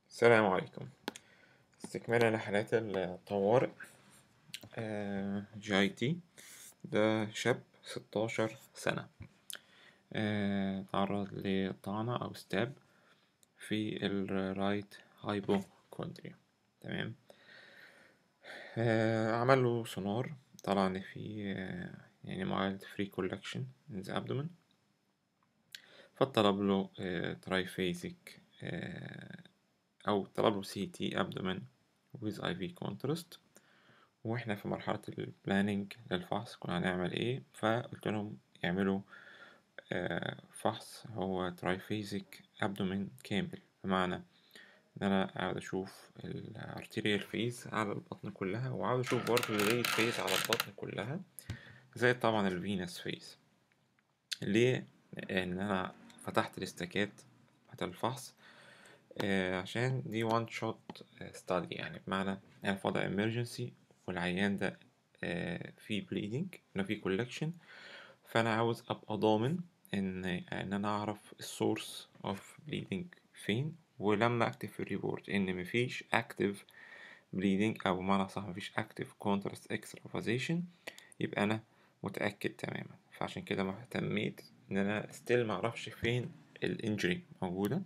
السلام عليكم. استكمالا لحالات الطوارئ. جي تي ده شاب 16 سنة، تعرض لطعنة أو ستاب في الرايت هايبوكوندريا. تمام. عمل له سونار، طلع إن في يعني mild free collection in the abdomen، فطلب له ترايفيزيك أو طلب له سي تي abdomen with IV contrast. واحنا في مرحلة البلاننج للفحص كنا هنعمل ايه، فقلت لهم يعملوا فحص هو ترايفيزيك ابدومين كامل، بمعنى ان انا عاوز اشوف الارتيريال فيز على البطن كلها، وعاوز اشوف برضه الريت فيز على البطن كلها، زي طبعا الفينس فيز. ليه؟ ان انا فتحت الاستاكات بتاعت الفحص عشان دي وان شوت ستادي، يعني بمعنى يعني في وضع emergency والعيان ده في bleeding، انه في collection، فانا عاوز ابقى ضامن ان انا اعرف السورس اوف bleeding فين، ولما اكتب في الريبورت ان مفيش active bleeding، او بمعنى صح مفيش active contrast extravasation، يبقى انا متأكد تماما. فعشان كده ما اهتميت ان انا still معرفش فين الانجري موجودة،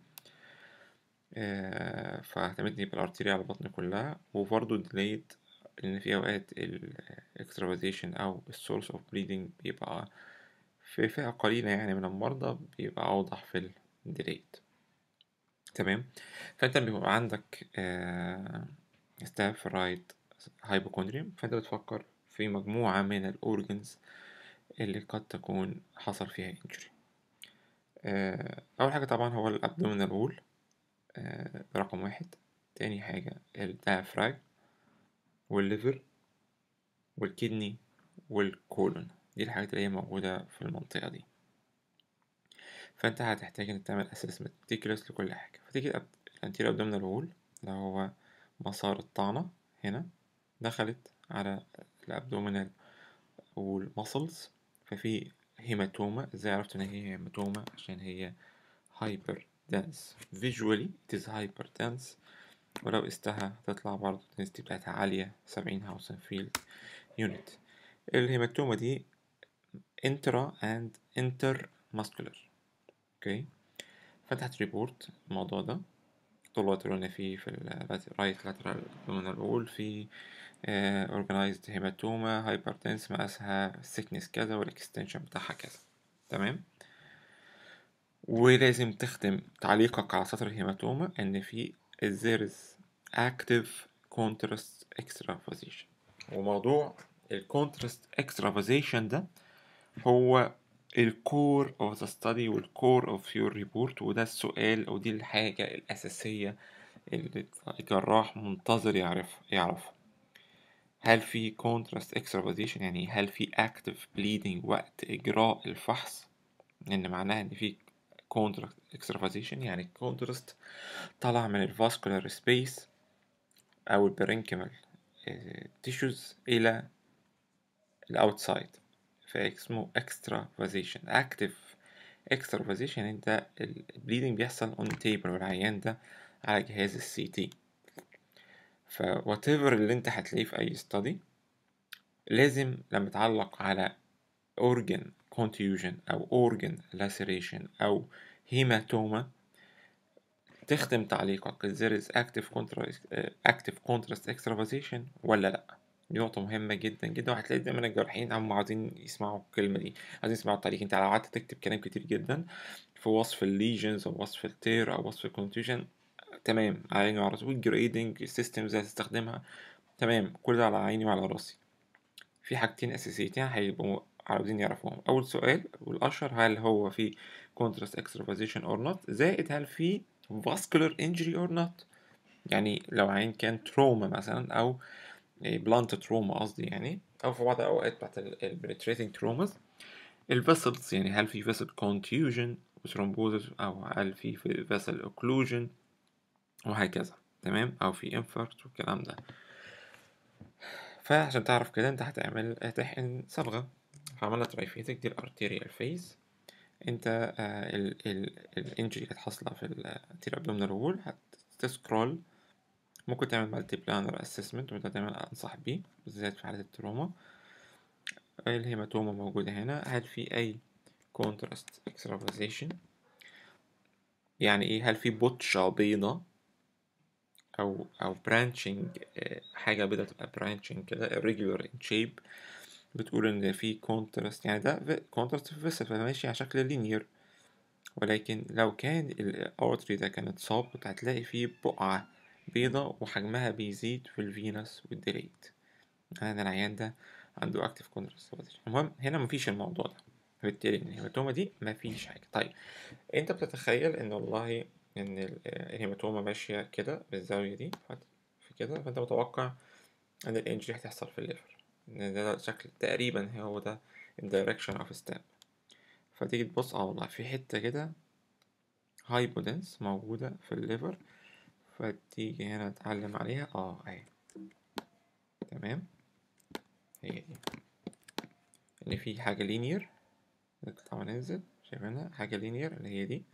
فاعتمدت يبقى الارتيريا على البطن كلها، وبرضه ديليت لان في اوقات الاكسترافازيشن او السورس اوف بليدنج بيبقى في فئة قليلة يعني من المرضى، بيبقى اوضح في الديليت. تمام. فانت بيبقى عندك ستاف في الرايت هايبوكوندريوم، فانت بتفكر في مجموعة من الاورجنز اللي قد تكون حصل فيها انجري. اول حاجة طبعا هو الابدومينال وول، ده رقم واحد. تاني حاجة الدايفراج والليفر والكدني والكولون، دي الحاجات اللي هي موجودة في المنطقة دي. فانت هتحتاج ان تعمل اسسمنت ميتيكولس لكل حاجة. فتيجي الانتيريور ابدومينال وول اللي هو مسار الطعنة هنا، دخلت على الابدومينال وول ماسلز، ففي هيماتوما. ازاي عرفت ان هي هيماتوما؟ عشان هي هايبر دانس visually it is hyper dense، ولو قستها هتطلع برضه الدنسيتي بتاعتها عالية 70 هاوسنفيلد يونت. الهيماتوما دي intra and intermuscular. اوكي، فتحت ريبورت الموضوع ده، طلعوا لنا فيه في الرايت لاترال abdominal wall في organized هيماتوما هايبرتنس، مقاسها thickness كذا والاكستنشن بتاعها كذا. تمام. ولازم تختم تعليقك على سطر الهيماتوما ان في there is active contrast extravasation. وموضوع الكونتراست اكسترافازيشن ده هو الكور اوف ذا ستادي والكور اوف يور ريبورت، وده السؤال او دي الحاجة الأساسية اللي الجراح منتظر يعرف هل في كونتراست اكسترافازيشن، يعني هل في اكتف بليدنج وقت إجراء الفحص، لأن معناها إن في كونتراست اكسترافازيشن يعني الكونتراست طلع من الفاسكولار سبيس أو البرينكيمال تيشوز إلى الأوتسايد، فاسمه extravasation. active extravasation انت البليدنج بيحصل on table والعيان ده على جهاز السي تي. ف whatever اللي انت هتلاقيه في اي study، لازم لما تعلق على organ contusion او organ laceration او hematoma تختم تعليقك there is active contrast extravasation ولا لأ. دي نقطة مهمة جدا جدا، وهتلاقي دايما الجراحين هم عاوزين يسمعوا الكلمة دي، عايزين يسمعوا التعليق. انت لو قعدت تكتب كلام كتير جدا في وصف الليجنز أو وصف التير أو وصف الكونتيوجن، تمام، على عيني وعلى راسي. والجريدنج سيستمز هتستخدمها، تمام، كل ده على عيني وعلى راسي. في حاجتين أساسيتين هيبقوا عاوزين يعرفوهم. أول سؤال والأشهر، هل هو في contrast extravasation or not، زائد هل في vascular injury or not. يعني لو عين كان تروما مثلا أو بلانت تروما قصدي، يعني أو في بعض الأوقات بتاعت penetrating traumas الفيسلز، يعني هل في vessel contusion وثرومبوزس، أو هل في vessel occlusion وهكذا. تمام، أو في infarct والكلام ده. فعشان تعرف كده انت هتحقن صبغة. فعملنا ترايفيزك دي الارتيريال فيز. انت الانجري كانت حاصلة في الانتيريور ابدومينال وول، تسكرول، ممكن تعمل مالتي بلانر اسسمنت وده دايما انصح بيه بالذات في حالة التروما. الهيماتوما موجودة هنا، هل في اي كونتراست اكسترافازيشن؟ يعني ايه؟ هل في بطشة بيضة او برانشنج، حاجة بيضة تبقى برانشنج كده irregular in shape، بتقول ان في كونتراست، يعني ده كونتراست في فيسل فماشي على شكل لينير. ولكن لو كان الارتري ده كان اتصاب كنت هتلاقي فيه بقعة بيضة وحجمها بيزيد في الفينس والديليت. أنا العيان ده عنده اكتف كونتراست. المهم هنا مفيش الموضوع ده، فبالتالي الهيماتوما دي مفيش حاجة. طيب انت بتتخيل ان والله ان الهيماتوما ماشية كده بالزاوية دي في كده، فانت متوقع ان الانجري هتحصل في الليفر، ان ده شكل تقريبا هو ده الدايركشن اوف ستاب. فتيجي تبص والله في حتة كده هايبودنس موجودة في الليفر، فتيجي هنا تتعلم عليها اهي تمام، هي دي اللي في حاجة لينير نطلع وننزل، شايفينها حاجة لينير اللي هي دي،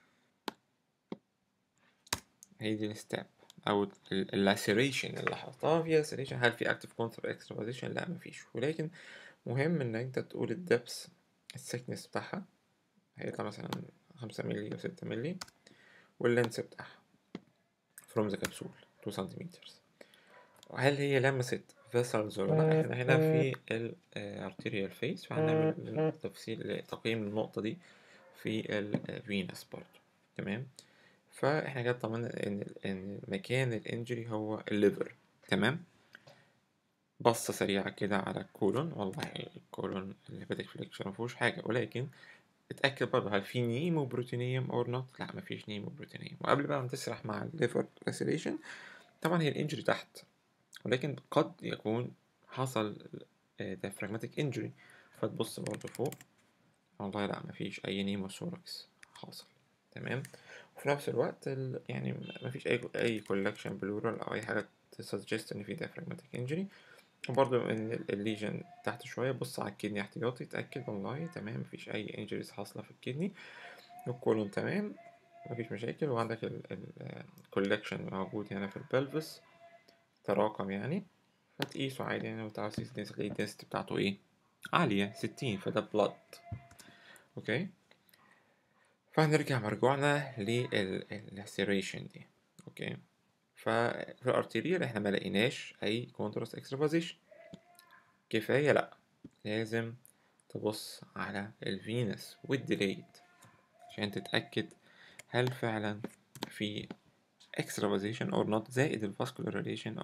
هي دي الستاب او اللاسيريشن اللي حطها فيها لاسيريشن. هل في اكتف كونتر اكسترافازيشن؟ لا مفيش. ولكن مهم ان انت تقول الدبس السكنس بتاعها هيطلع مثلا 5 مللي أو 6 مللي، واللينس بتاعها from the capsule 2 سنتيمتر. وهل هي لمست vessels ولا لا؟ احنا هنا في ال arterial phase، فهنعمل تفصيل تقييم النقطة دي في ال venous برضه. تمام، فاحنا كده طمنا ان مكان الانجري هو الليفر. تمام، بصة سريعة كده على الكولون، والله الكولون اللي بدك فليكشن مفيهوش حاجة، ولكن اتأكد برضه هل في نيمو بروتينيوم أو نوت؟ لا مفيش نيمو بروتينيوم. وقبل بقى ما تسرح مع الليفر لاسيريشن، طبعا هي الانجري تحت، ولكن قد يكون حصل diaphragmatic injury، فتبص برضه فوق والله لا مفيش أي نيموثوركس حاصل. تمام، وفي نفس الوقت يعني مفيش أي collection pleural أو أي حاجة تسجست إن في diaphragmatic injury. وبرضه إن الليجن تحت شوية، بص على الكدني احتياطي، اتأكد والله تمام مفيش أي انجريز حاصلة في الكدني، والكولون تمام مفيش مشاكل. وعندك الكولكشن موجود هنا في البلفس تراكم يعني، فتقيسه عادي يعني، وتعرف تلاقي الدنسيتي بتاعته ايه عالية 60، فده بلاد. اوكي، فهنرجع مرجوعنا للسيريشن دي. اوكي، ففي الارتيريال احنا ما لقيناش اي كونتراست اكسترافازيشن. كفاية لا، لازم تبص على الفينس والديليت عشان تتأكد هل فعلا في extravasation or not، زائد ال vascular relation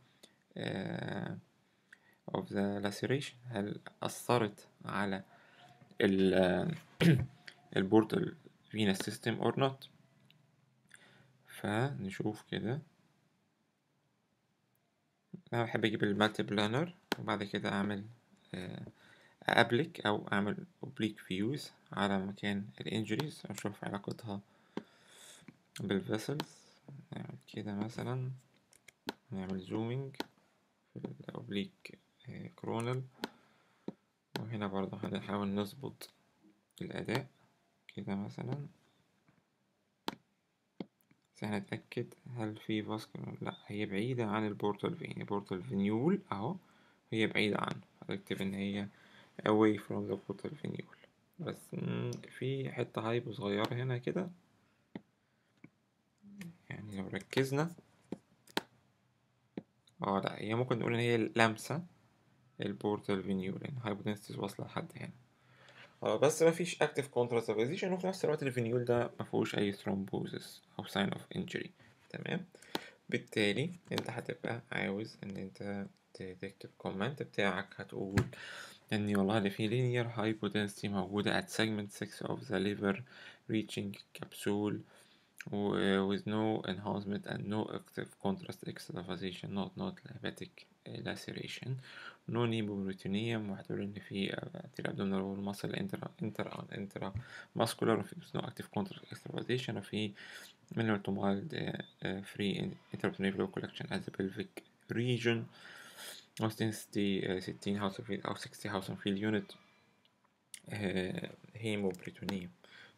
of the laceration، هل أثرت على ال البورتال venous system or not. فنشوف كده، أنا بحب أجيب المالتي بلانر وبعد كده أعمل أبلك أو أعمل oblique views على مكان الانجريز، أشوف علاقتها بالفيسلز. نعمل كده مثلا، نعمل زومينج في الأوبليك كرونال، وهنا برضه هنحاول نظبط الأداء كده مثلا، بس هنتأكد هل في فاسكولار. لأ هي بعيدة عن البورتال فين، البورتال فينيول أهو، هي بعيدة عنه، هنكتب إن هي away from the portal venule. بس في حتة هايبو صغيرة هنا كده، يعني لو ركزنا لأ هي ممكن نقول إن هي لامسة البورتال فينيول، يعني هايبودنسيتي واصلة لحد هنا. بس مفيش اكتف كونتراسيفيزيشن، وفي نفس الوقت الفينيول ده مفيهوش اي ثرومبوزس او ساين اوف انجري. تمام، بالتالي انت هتبقى عاوز ان انت تكتب كومنت بتاعك، هتقول ان والله اللي في linear hypotension موجودة at segment 6 of the liver reaching capsule with no enhancement and no active contrast extravasation not hepatic laceration no pneumoperitoneum. وهتقول إن في abdominal muscle intra muscular وفي no active contrast extravasation وفي minimal to mild free intraperitoneal collection at the pelvic region density 60 هاوسنفيلد أو 60 هاوسنفيلد unit هيموبريتونيوم.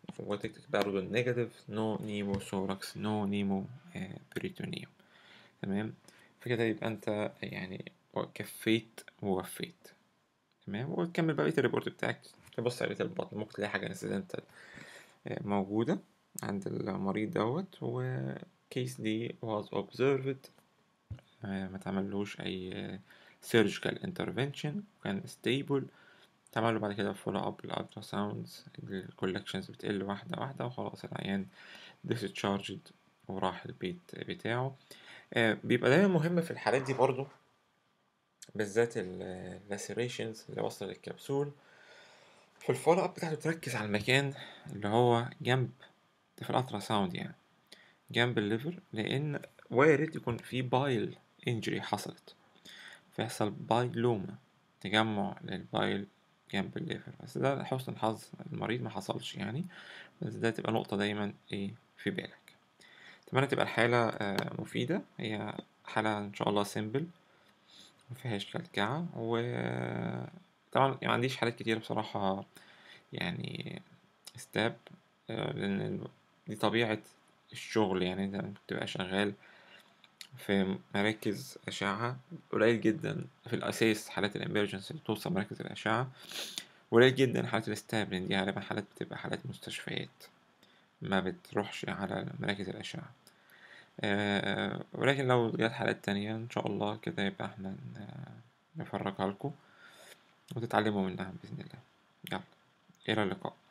وتكتب برضه النيجاتيف نو نيمو ثوركس نو نيمو بريتونيوم. تمام. فكده يبقى انت يعني كفيت ووفيت. تمام. وتكمل بقى بقية الريبورت بتاعك، تبص على بقية البطن، ممكن تلاقي حاجة انسيدنتال موجودة عند المريض دوت، وكيس دي was observed، ما تعملوش أي surgical intervention، كان stable. تعمله بعد كده follow up بالالترا ساوندز، الكولكشنز بتقل واحدة واحدة، وخلاص العيان discharged وراح البيت بتاعه. بيبقى دايما مهم في الحالات دي برضو، بالذات اللاسيريشنز اللي وصل للكبسول، في الفولو اب بتاعته تركز على المكان اللي هو جنب، في الالترا ساوند يعني جنب الليفر، لان وارد يكون في بايل انجري حصلت، فيحصل بايلوما، تجمع للبايل جنب الليفر. بس ده حسن الحظ المريض ما حصلش يعني، بس ده تبقى نقطة دايما ايه في بالك. اتمنى تبقى الحالة مفيدة. هي حالة ان شاء الله سيمبل، مفيهاش كلكعة، طبعا ما عنديش حالات كتير بصراحة يعني استاب، لأن دي طبيعة الشغل. يعني انت بتبقى شغال في مراكز أشعة، قليل جدا في الأساس حالات الإمرجنسي اللي توصل مراكز الأشعة، قليل جدا حالات الاستاب، لأن دي غالبا حالات بتبقى حالات مستشفيات، ما بتروحش على مراكز الأشعة. ولكن لو جت حالات تانية إن شاء الله كده يبقى احنا نفرجها لكم وتتعلموا منها بإذن الله. يلا، إلى اللقاء.